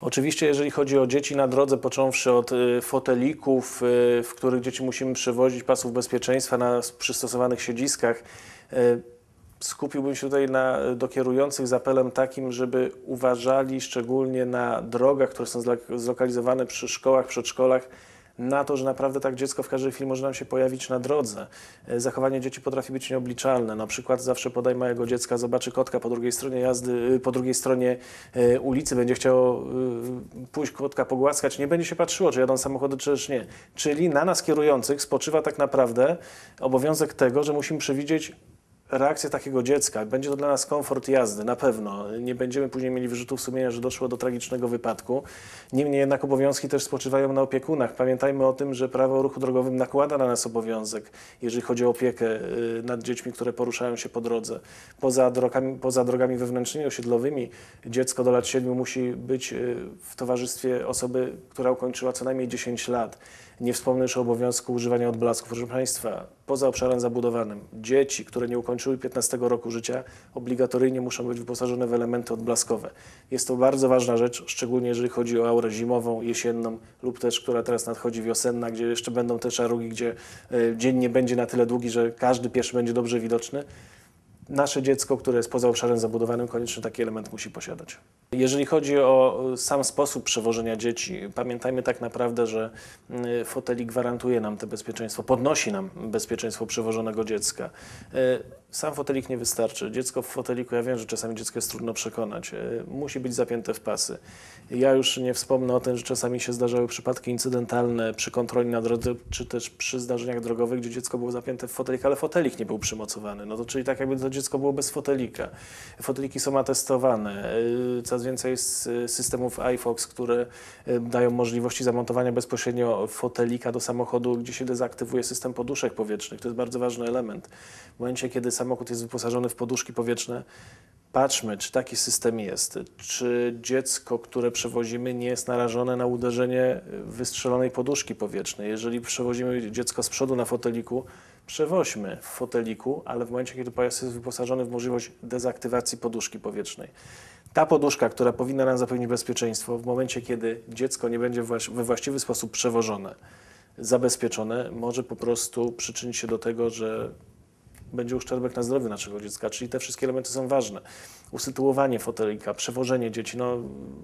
Oczywiście, jeżeli chodzi o dzieci na drodze, począwszy od fotelików, w których dzieci musimy przewozić, pasów bezpieczeństwa na przystosowanych siedziskach, skupiłbym się tutaj do kierujących z apelem takim, żeby uważali szczególnie na drogach, które są zlokalizowane przy szkołach, przedszkolach, na to, że naprawdę tak dziecko w każdej chwili może nam się pojawić na drodze. Zachowanie dzieci potrafi być nieobliczalne. Na przykład zawsze podaj małego dziecka, zobaczy kotka po drugiej stronie jazdy, po drugiej stronie ulicy, będzie chciało pójść kotka pogłaskać, nie będzie się patrzyło, czy jadą samochody, czy też nie. Czyli na nas kierujących spoczywa tak naprawdę obowiązek tego, że musimy przewidzieć reakcję takiego dziecka. Będzie to dla nas komfort jazdy, na pewno. Nie będziemy później mieli wyrzutów sumienia, że doszło do tragicznego wypadku. Niemniej jednak obowiązki też spoczywają na opiekunach. Pamiętajmy o tym, że prawo o ruchu drogowym nakłada na nas obowiązek, jeżeli chodzi o opiekę nad dziećmi, które poruszają się po drodze. Poza drogami wewnętrznymi, osiedlowymi, dziecko do lat 7 musi być w towarzystwie osoby, która ukończyła co najmniej 10 lat. Nie wspomnę już o obowiązku używania odblasków. Proszę Państwa, poza obszarem zabudowanym, dzieci, które nie ukończyły 15 roku życia, obligatoryjnie muszą być wyposażone w elementy odblaskowe. Jest to bardzo ważna rzecz, szczególnie jeżeli chodzi o aurę zimową, jesienną lub też, która teraz nadchodzi wiosenna, gdzie jeszcze będą te szarugi, gdzie dzień nie będzie na tyle długi, że każdy pieszy będzie dobrze widoczny. Nasze dziecko, które jest poza obszarem zabudowanym, koniecznie taki element musi posiadać. Jeżeli chodzi o sam sposób przewożenia dzieci, pamiętajmy tak naprawdę, że fotelik gwarantuje nam to bezpieczeństwo, podnosi nam bezpieczeństwo przewożonego dziecka. Sam fotelik nie wystarczy. Dziecko w foteliku, ja wiem, że czasami dziecko jest trudno przekonać, musi być zapięte w pasy. Ja już nie wspomnę o tym, że czasami się zdarzały przypadki incydentalne przy kontroli na drodze, czy też przy zdarzeniach drogowych, gdzie dziecko było zapięte w fotelik, ale fotelik nie był przymocowany. No to czyli tak jakby to dziecko było bez fotelika. Foteliki są atestowane. Coraz więcej jest systemów iFox, które dają możliwości zamontowania bezpośrednio fotelika do samochodu, gdzie się dezaktywuje system poduszek powietrznych. To jest bardzo ważny element. W momencie, kiedy samochód jest wyposażony w poduszki powietrzne, patrzmy, czy taki system jest, czy dziecko, które przewozimy, nie jest narażone na uderzenie wystrzelonej poduszki powietrznej. Jeżeli przewozimy dziecko z przodu na foteliku, przewoźmy w foteliku, ale w momencie, kiedy pojazd jest wyposażony w możliwość dezaktywacji poduszki powietrznej. Ta poduszka, która powinna nam zapewnić bezpieczeństwo, w momencie, kiedy dziecko nie będzie we właściwy sposób przewożone, zabezpieczone, może po prostu przyczynić się do tego, że będzie uszczerbek na zdrowiu naszego dziecka, czyli te wszystkie elementy są ważne. Usytuowanie fotelika, przewożenie dzieci. No,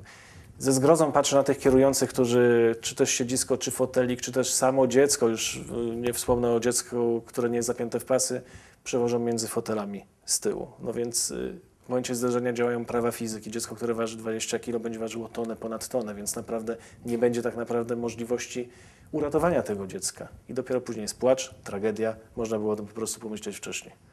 ze zgrozą patrzę na tych kierujących, którzy czy też siedzisko, czy fotelik, czy też samo dziecko, już nie wspomnę o dziecku, które nie jest zapięte w pasy, przewożą między fotelami z tyłu. No więc w momencie zdarzenia działają prawa fizyki. Dziecko, które waży 20 kg, będzie ważyło tonę, ponad tonę, więc naprawdę nie będzie tak naprawdę możliwości uratowania tego dziecka. I dopiero później jest płacz, tragedia. Można było o tym po prostu pomyśleć wcześniej.